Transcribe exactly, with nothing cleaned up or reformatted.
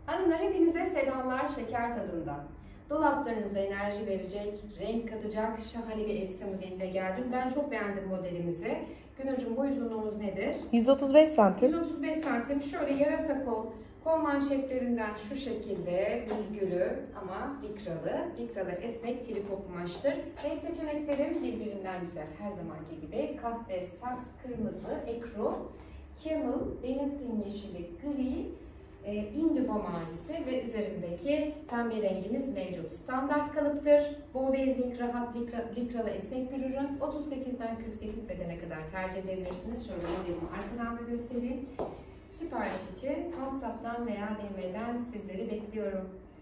Hanımlar hepinize selamlar şeker tadında. Dolaplarınıza enerji verecek, renk katacak şahane bir elbise modeliyle geldim. Ben çok beğendim modelimizi. Günürcüğüm, boy uzunluğumuz nedir? yüz otuz beş santim. yüz otuz beş santim. Şöyle yarasa kol, kol manşetlerinden şu şekilde büzgülü ama likralı, likralı esnek triko kumaştır. Renk seçeneklerim birbirinden güzel her zamanki gibi. Kahve, saks, kırmızı, ekru, camel, benettin yeşili, gri, E, indigo mavisi ve üzerindeki pembe rengimiz mevcut. Standart kalıptır. Bol basic, rahat likra, likralı esnek bir ürün. otuz sekizden kırk sekiz bedene kadar tercih edebilirsiniz. Şöyle modelimi arkadan da göstereyim. Sipariş için WhatsApp'tan veya D M'den sizleri bekliyorum.